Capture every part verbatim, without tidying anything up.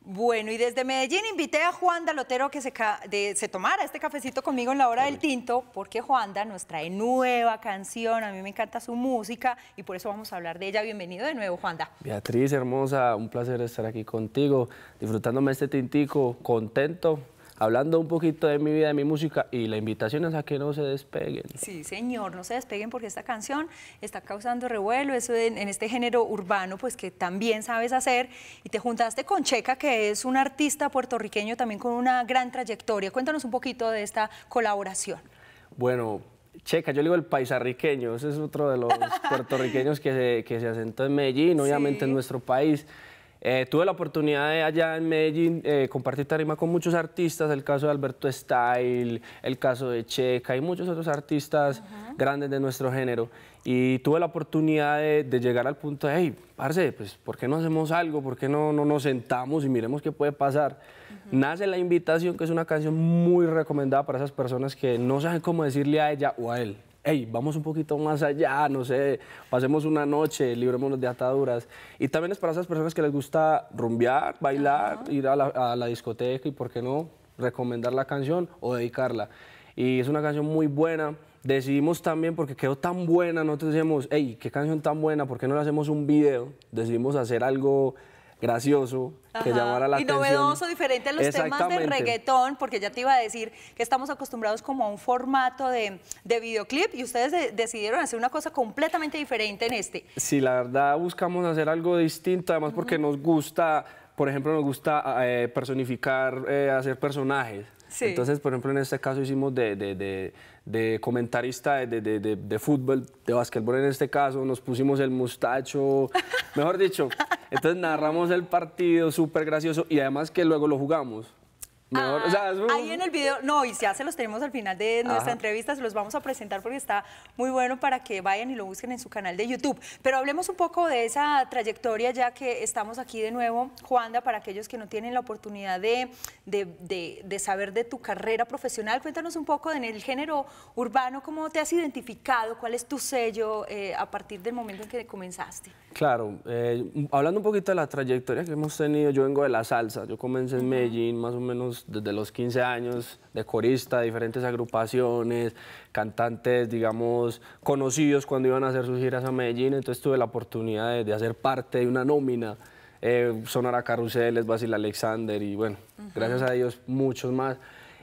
Bueno, y desde Medellín invité a Juanda Lotero que se, de, se tomara este cafecito conmigo en la hora del tinto, porque Juanda nos trae nueva canción, a mí me encanta su música y por eso vamos a hablar de ella. Bienvenido de nuevo, Juanda. Beatriz, hermosa, un placer estar aquí contigo, disfrutándome este tintico, contento, hablando un poquito de mi vida, de mi música, y la invitación es a que no se despeguen. Sí, señor, no se despeguen porque esta canción está causando revuelo, eso en, en este género urbano, pues que también sabes hacer, y te juntaste con Checa, que es un artista puertorriqueño también con una gran trayectoria. Cuéntanos un poquito de esta colaboración. Bueno, Checa, yo le digo el paisarriqueño, ese es otro de los puertorriqueños que se, que se asentó en Medellín, obviamente sí. En nuestro país. Eh, tuve la oportunidad de allá en Medellín eh, compartir tarima con muchos artistas, el caso de Alberto Style, el caso de Checa y muchos otros artistas uh-huh. grandes de nuestro género. Y tuve la oportunidad de, de llegar al punto de, hey, parce, pues, ¿por qué no hacemos algo? ¿Por qué no, no nos sentamos y miremos qué puede pasar? Uh-huh. Nace La Invitación, que es una canción muy recomendada para esas personas que no saben cómo decirle a ella o a él. Hey, vamos un poquito más allá, no sé, pasemos una noche, librémonos de ataduras. Y también es para esas personas que les gusta rumbear, bailar, uh-huh. ir a la, a la discoteca y, ¿por qué no?, recomendar la canción o dedicarla. Y es una canción muy buena. Decidimos también, porque quedó tan buena, nosotros decíamos, hey, qué canción tan buena, ¿por qué no le hacemos un video? Decidimos hacer algo gracioso, Ajá. que llamara la y atención. Y novedoso, diferente a los temas de reggaetón, porque ya te iba a decir que estamos acostumbrados como a un formato de, de videoclip y ustedes de, decidieron hacer una cosa completamente diferente en este. Sí, la verdad buscamos hacer algo distinto, además porque uh-huh. nos gusta, por ejemplo, nos gusta eh, personificar, eh, hacer personajes. Sí. Entonces, por ejemplo, en este caso hicimos de, de, de, de comentarista de, de, de, de fútbol, de básquetbol en este caso, nos pusimos el mustacho, mejor dicho. Entonces narramos el partido, súper gracioso, y además que luego lo jugamos. Mejor, ah, o sea, es un... Ahí en el video, no, y ya se los tenemos al final de nuestra Ajá. entrevista, se los vamos a presentar porque está muy bueno para que vayan y lo busquen en su canal de YouTube. Pero hablemos un poco de esa trayectoria ya que estamos aquí de nuevo, Juanda, para aquellos que no tienen la oportunidad de, de, de, de saber de tu carrera profesional. Cuéntanos un poco en el género urbano, cómo te has identificado, cuál es tu sello eh, a partir del momento en que comenzaste. Claro, eh, hablando un poquito de la trayectoria que hemos tenido, yo vengo de la salsa, yo comencé en uh-huh. Medellín más o menos desde los quince años, de corista, de diferentes agrupaciones, cantantes, digamos, conocidos cuando iban a hacer sus giras a Medellín, entonces tuve la oportunidad de, de hacer parte de una nómina, eh, sonar a Carruseles, Basil Alexander y bueno, uh-huh. gracias a Dios muchos más.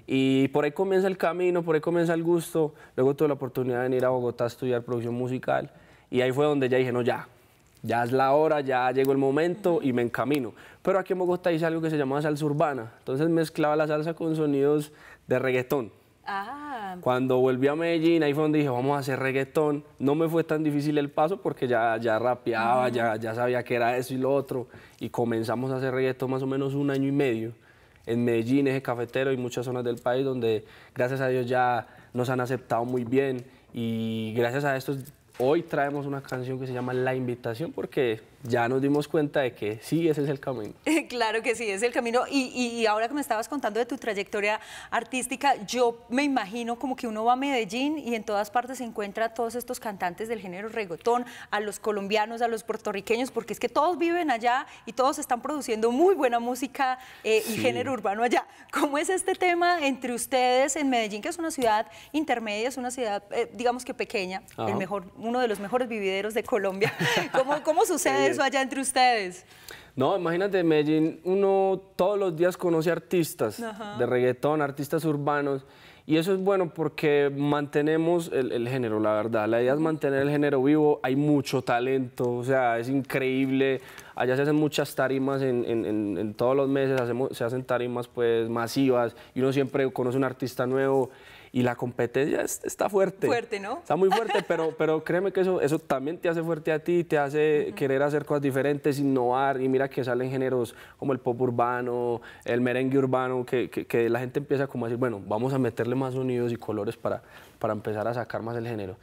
Y por ahí comienza el camino, por ahí comienza el gusto, luego tuve la oportunidad de venir a Bogotá a estudiar producción musical y ahí fue donde ya dije, no, ya. Ya es la hora, ya llegó el momento y me encamino. Pero aquí en Bogotá hice algo que se llamaba salsa urbana. Entonces mezclaba la salsa con sonidos de reggaetón. Ah. Cuando volví a Medellín, ahí fue donde dije, vamos a hacer reggaetón. No me fue tan difícil el paso porque ya, ya rapeaba, uh-huh. ya, ya sabía que era eso y lo otro. Y comenzamos a hacer reggaetón más o menos un año y medio. En Medellín, Eje Cafetero y muchas zonas del país donde, gracias a Dios, ya nos han aceptado muy bien. Y gracias a esto, hoy traemos una canción que se llama La Invitación porque ya nos dimos cuenta de que sí, ese es el camino. Claro que sí, es el camino. Y, y, y ahora que me estabas contando de tu trayectoria artística, yo me imagino como que uno va a Medellín y en todas partes se encuentra a todos estos cantantes del género reggaetón, a los colombianos, a los puertorriqueños, porque es que todos viven allá y todos están produciendo muy buena música eh, sí. y género urbano allá. ¿Cómo es este tema entre ustedes en Medellín, que es una ciudad intermedia, es una ciudad, eh, digamos que pequeña, el mejor, uno de los mejores vivideros de Colombia? ¿Cómo, cómo sucede eso allá entre ustedes? No, imagínate, Medellín, uno todos los días conoce artistas Ajá. de reggaetón, artistas urbanos, y eso es bueno porque mantenemos el, el género, la verdad. La idea es mantener el género vivo, hay mucho talento, o sea, es increíble. Allá se hacen muchas tarimas en, en, en, en todos los meses, hacemos, se hacen tarimas pues masivas, y uno siempre conoce un artista nuevo. Y la competencia es, está fuerte. Fuerte, ¿no? Está muy fuerte, pero, pero créeme que eso, eso también te hace fuerte a ti, te hace uh-huh. querer hacer cosas diferentes, innovar. Y mira que salen géneros como el pop urbano, el merengue urbano, que, que, que la gente empieza como a decir, bueno, vamos a meterle más sonidos y colores para, para empezar a sacar más el género.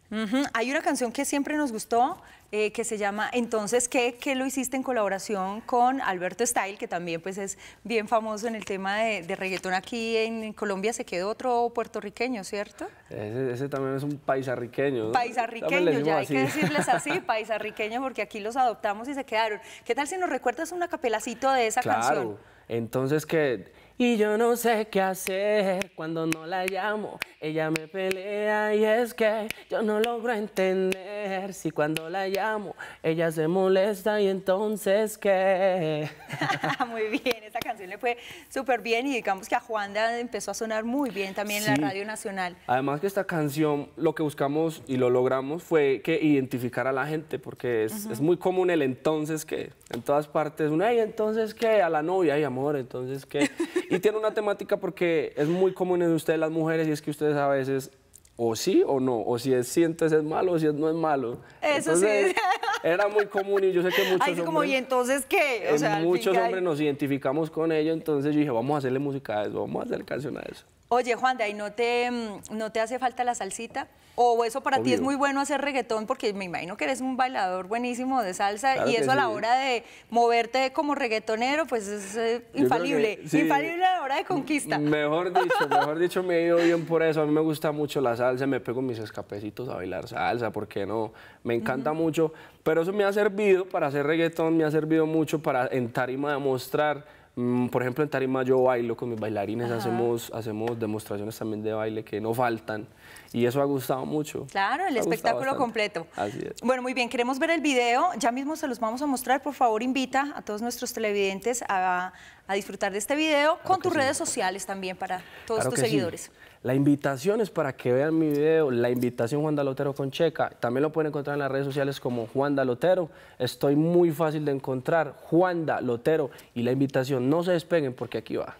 Uh-huh. Hay una canción que siempre nos gustó, eh, que se llama Entonces ¿Qué? Que lo hiciste en colaboración con Alberto Style, que también pues es bien famoso en el tema de, de reggaetón aquí en Colombia. Se quedó otro puertorriqueño, ¿cierto? Ese, ese también es un paisarriqueño, ¿no? Paisarriqueño, ya hay que decirles así, paisarriqueño, porque aquí los adoptamos y se quedaron. ¿Qué tal si nos recuerdas una capelacito de esa claro. canción? Entonces ¿qué? Y yo no sé qué hacer cuando no la llamo, ella me pelea y es que yo no logro entender si cuando la llamo ella se molesta y entonces ¿qué? Muy bien, esa canción le fue súper bien y digamos que a Juanda empezó a sonar muy bien también sí. en la Radio Nacional. Además que esta canción lo que buscamos y lo logramos fue que identificar a la gente, porque es, uh-huh. es muy común el entonces ¿qué? En todas partes, una, y entonces ¿qué? A la novia, ay amor, entonces ¿qué? Y tiene una temática porque es muy común en ustedes las mujeres y es que ustedes a veces o sí o no, o si es sí entonces es malo o si es no es malo. Eso entonces, sí. Era muy común y yo sé que muchos Ay, hombres... como, ¿y entonces qué? O sea, muchos hombres hay... nos identificamos con ello, entonces yo dije, vamos a hacerle música a eso, vamos a hacerle canción a eso. Oye, Juanda, ¿y no te, no te hace falta la salsita? ¿O eso para Obvio. ti es muy bueno hacer reggaetón? Porque me imagino que eres un bailador buenísimo de salsa claro y eso a la sí. hora de moverte como reggaetonero, pues es eh, infalible, que, sí. infalible a la hora de conquista. Mejor dicho, mejor dicho, me he ido bien por eso. A mí me gusta mucho la salsa, me pego mis escapecitos a bailar salsa, ¿por qué no? Me encanta uh-huh. mucho, pero eso me ha servido para hacer reggaetón, me ha servido mucho para en tarima demostrar. Por ejemplo, en tarima yo bailo con mis bailarines, hacemos, hacemos demostraciones también de baile que no faltan y eso ha gustado mucho. Claro, el espectáculo completo. Así es. Bueno, muy bien, queremos ver el video, ya mismo se los vamos a mostrar. Por favor, invita a todos nuestros televidentes a, a disfrutar de este video claro con tus sí. redes sociales también para todos claro tus seguidores. Sí. La invitación es para que vean mi video, la invitación Juanda Lotero con Checa. También lo pueden encontrar en las redes sociales como Juanda Lotero. Estoy muy fácil de encontrar, Juanda Lotero. Y la invitación, no se despeguen porque aquí va.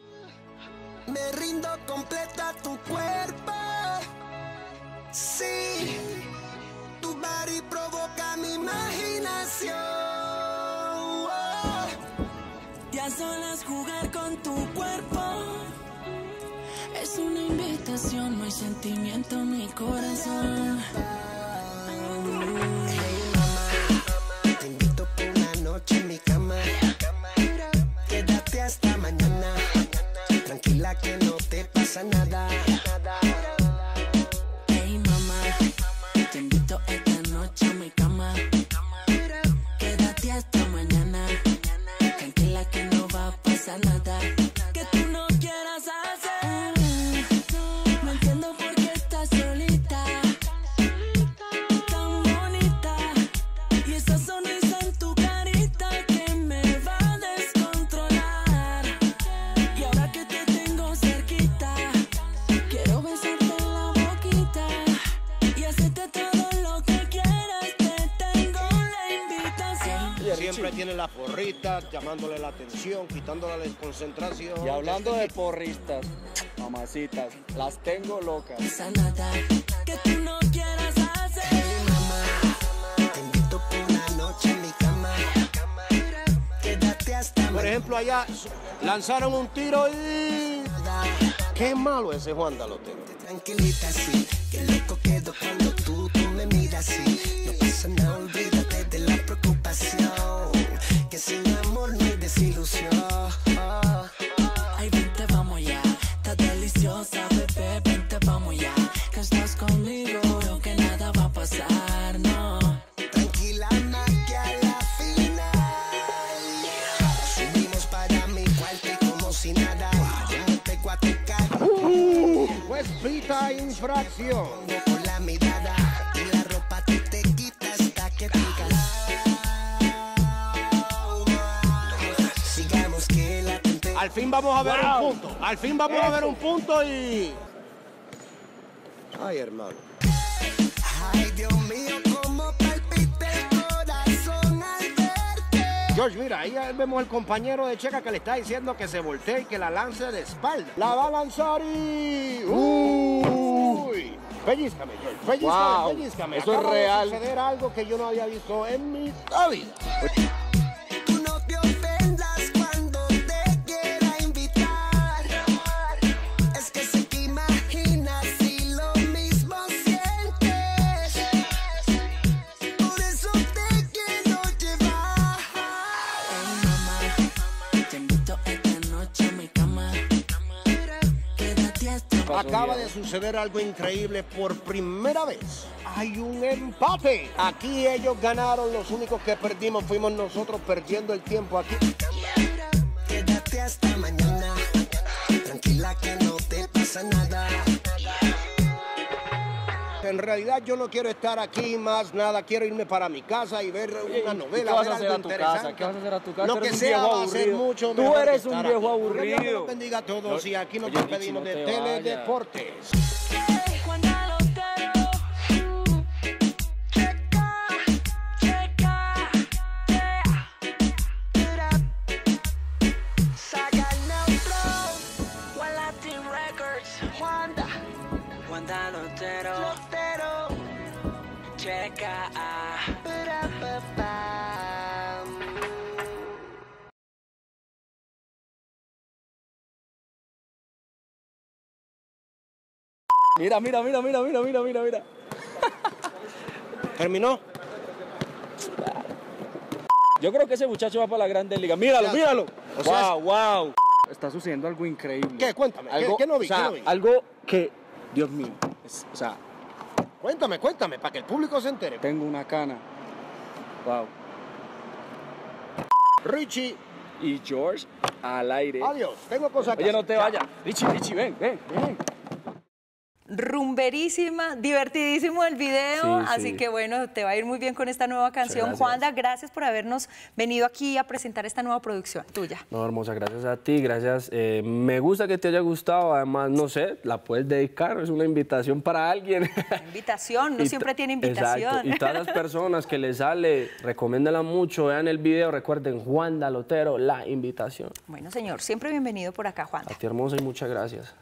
Me rindo completa tu cuerpo. Sí, tu body provoca mi imaginación. Oh. Y a solas jugar con tu cuerpo. Es una invitación, no hay sentimiento en mi corazón. Hey mamá, te invito por una noche en mi cama. Quédate hasta mañana, tranquila que no te pasa nada. Hey mamá, te invito esta noche a mi cama. Quédate hasta mañana, tranquila que no va a pasar nada. Que tú no quieras hacer. Siempre tiene la porrita, llamándole la atención, quitándole la desconcentración. Y hablando de porristas, mamacitas, las tengo locas. Nada que tú no quieras hacer. Hey mamá, te invito por una noche en mi cama. Quédate hasta Por ejemplo, allá lanzaron un tiro y... Qué malo ese Juanda Lotero. Tranquilita así, qué loco quedo cuando tú, tú me miras así. No pasa nada, olvídate de la preocupación. Que sin amor no hay desilusión. Ay, vente, vamos ya. Está deliciosa, bebé, vente, vamos ya. Que estás conmigo, creo que nada va a pasar, no. Tranquila, más que a la final. Subimos para mi cuarto y como si nada. Yo me pego a tu cara. Uh, pues pita infracción. Por la mirada y la ropa tú te quitas hasta que te cansas. Al fin vamos a ver wow. un punto. Al fin vamos Eso. a ver un punto y... Ay, hermano. Ay, Dios mío, cómo palpita el corazón al verte. George, mira, ahí vemos al compañero de Checa que le está diciendo que se voltee y que la lance de espalda. La va a lanzar y... Uy. Pellízcame, George. Pellízcame, wow. pellízcame. Eso Acaba es real. de suceder algo que yo no había visto en mi vida. Tú no te ofendas cuando te quiera invitar. Es que sé que imaginas si lo mismo sientes. Acaba de suceder algo increíble por primera vez. Hay un empate. Aquí ellos ganaron, los únicos que perdimos fuimos nosotros perdiendo el tiempo aquí. Quédate hasta mañana. Tranquila que no te pasa nada. En realidad yo no quiero estar aquí más nada, quiero irme para mi casa y ver una novela, ¿Qué vas ver a hacer algo a tu interesante. casa? ¿Qué vas a hacer a tu casa? Lo Tú que eres un sea viejo va a ser aburrido. mucho Tú mejor que eres un estar viejo aquí. aburrido. Que Dios los bendiga a todos y aquí nos Oye, despedimos Richie, no de te Teledeportes. Wanda Lotero, Lotero, checa. Mira, mira, mira, mira, mira, mira, mira, mira. ¿Terminó? Yo creo que ese muchacho va para la Grande Liga. Míralo, Ya. míralo. O sea, wow, wow. Está sucediendo algo increíble. ¿Qué? Cuéntame, ¿qué- Algo, qué no vi? O sea, ¿Qué no vi? algo que, Dios mío, es- o sea, Cuéntame, cuéntame, para que el público se entere. tengo una cana. Wow. Richie, Y George al aire. adiós, tengo cosas que Oye, no hacer. te vayas. Richie, Richie, ven, ven, ven. Rumberísima, divertidísimo el video, Sí, así sí. que bueno, te va a ir muy bien con esta nueva canción. gracias. Juanda, gracias por habernos venido aquí a presentar esta nueva producción tuya. No, hermosa, gracias a ti, gracias. Eh, me gusta que te haya gustado, además, no sé, la puedes dedicar, es una invitación para alguien. Invitación, no Y siempre to- tiene invitación. Exacto. Y todas las personas que les sale, recomiéndala mucho, vean el video, recuerden, Juanda Lotero, la invitación. Bueno, señor, siempre bienvenido por acá, Juanda. A ti, hermosa, y muchas gracias.